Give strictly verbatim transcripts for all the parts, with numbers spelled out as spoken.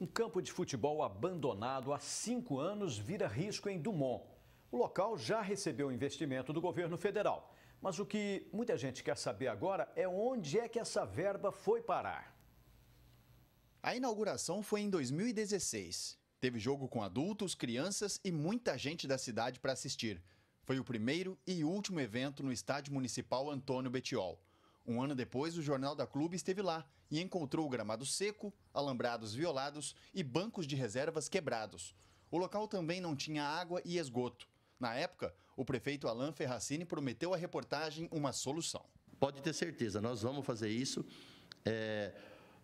Um campo de futebol abandonado há cinco anos vira risco em Dumont. O local já recebeu investimento do governo federal. Mas o que muita gente quer saber agora é onde é que essa verba foi parar. A inauguração foi em dois mil e dezesseis. Teve jogo com adultos, crianças e muita gente da cidade para assistir. Foi o primeiro e último evento no Estádio Municipal Antônio Bettiol. Um ano depois, o Jornal da Clube esteve lá e encontrou o gramado seco, alambrados violados e bancos de reservas quebrados. O local também não tinha água e esgoto. Na época, o prefeito Alain Ferracini prometeu à reportagem uma solução. Pode ter certeza, nós vamos fazer isso é,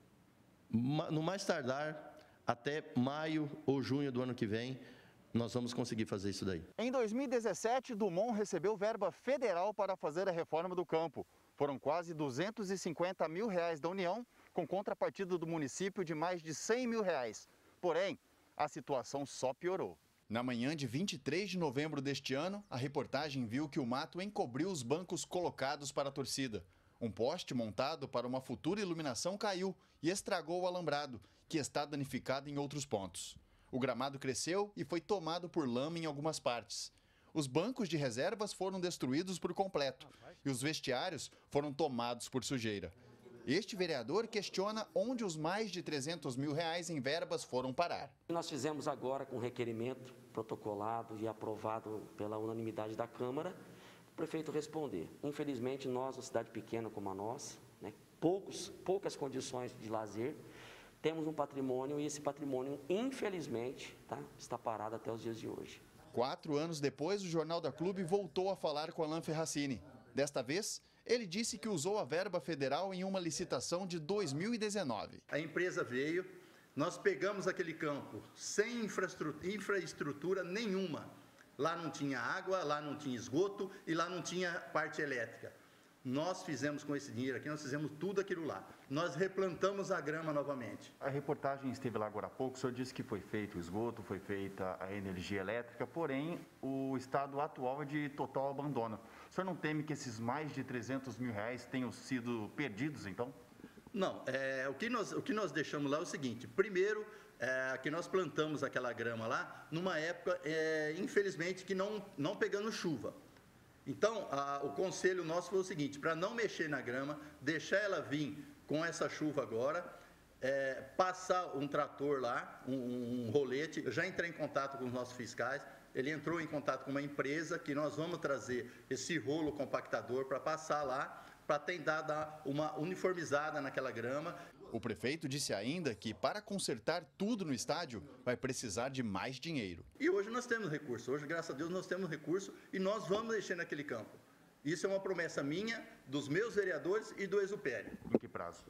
no mais tardar até maio ou junho do ano que vem. Nós vamos conseguir fazer isso daí. Em dois mil e dezessete, Dumont recebeu verba federal para fazer a reforma do campo. Foram quase duzentos e cinquenta mil reais da União, com contrapartida do município de mais de cem mil reais. Porém, a situação só piorou. Na manhã de vinte e três de novembro deste ano, a reportagem viu que o mato encobriu os bancos colocados para a torcida. Um poste montado para uma futura iluminação caiu e estragou o alambrado, que está danificado em outros pontos. O gramado cresceu e foi tomado por lama em algumas partes. Os bancos de reservas foram destruídos por completo e os vestiários foram tomados por sujeira. Este vereador questiona onde os mais de trezentos mil reais em verbas foram parar. Nós fizemos agora com requerimento protocolado e aprovado pela unanimidade da Câmara, o prefeito responder. Infelizmente, nós, uma cidade pequena como a nossa, né, poucos, poucas condições de lazer, temos um patrimônio e esse patrimônio, infelizmente, tá, está parado até os dias de hoje. Quatro anos depois, o Jornal da Clube voltou a falar com Alain Ferracini. Desta vez, ele disse que usou a verba federal em uma licitação de dois mil e dezenove. A empresa veio, nós pegamos aquele campo sem infraestrutura, infraestrutura nenhuma. Lá não tinha água, lá não tinha esgoto e lá não tinha parte elétrica. Nós fizemos com esse dinheiro aqui, nós fizemos tudo aquilo lá. Nós replantamos a grama novamente. A reportagem esteve lá agora há pouco, o senhor disse que foi feito o esgoto, foi feita a energia elétrica, porém o estado atual é de total abandono. O senhor não teme que esses mais de trezentos mil reais tenham sido perdidos, então? Não, é, o, que nós, o que nós deixamos lá é o seguinte, primeiro, é, que nós plantamos aquela grama lá, numa época, é, infelizmente, que não, não pegando chuva. Então, a, o conselho nosso foi o seguinte, para não mexer na grama, deixar ela vir com essa chuva agora, é, passar um trator lá, um, um rolete, eu já entrei em contato com os nossos fiscais, ele entrou em contato com uma empresa que nós vamos trazer esse rolo compactador para passar lá, para tentar dar uma uniformizada naquela grama. O prefeito disse ainda que para consertar tudo no estádio vai precisar de mais dinheiro. E hoje nós temos recurso, hoje graças a Deus nós temos recurso e nós vamos mexer naquele campo. Isso é uma promessa minha, dos meus vereadores e do Exupério. Em que prazo?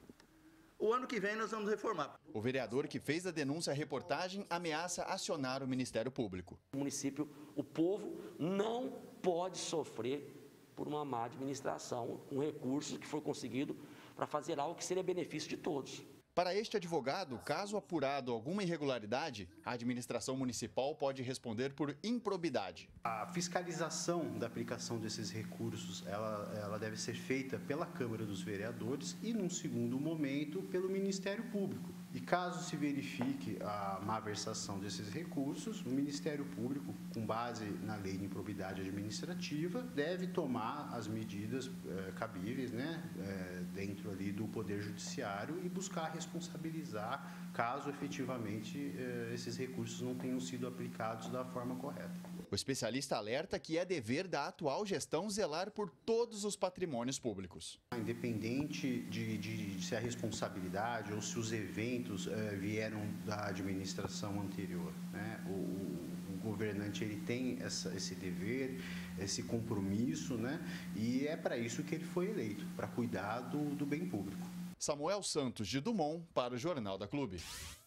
O ano que vem nós vamos reformar. O vereador que fez a denúncia à reportagem ameaça acionar o Ministério Público. O município, o povo não pode sofrer por uma má administração, um recurso que foi conseguido para fazer algo que seria benefício de todos. Para este advogado, caso apurado alguma irregularidade, a administração municipal pode responder por improbidade. A fiscalização da aplicação desses recursos, ela, ela deve ser feita pela Câmara dos Vereadores e, num segundo momento, pelo Ministério Público. E caso se verifique a malversação desses recursos, o Ministério Público, com base na Lei de Improbidade Administrativa, deve tomar as medidas eh, cabíveis, né, eh, dentro ali do Poder Judiciário e buscar responsabilizar caso efetivamente eh, esses recursos não tenham sido aplicados da forma correta. O especialista alerta que é dever da atual gestão zelar por todos os patrimônios públicos. Independente de, de, de se a responsabilidade ou se os eventos eh, vieram da administração anterior, né? o, o, o governante ele tem essa, esse dever, esse compromisso, né? E é para isso que ele foi eleito, para cuidar do, do bem público. Samuel Santos de Dumont para o Jornal da Clube.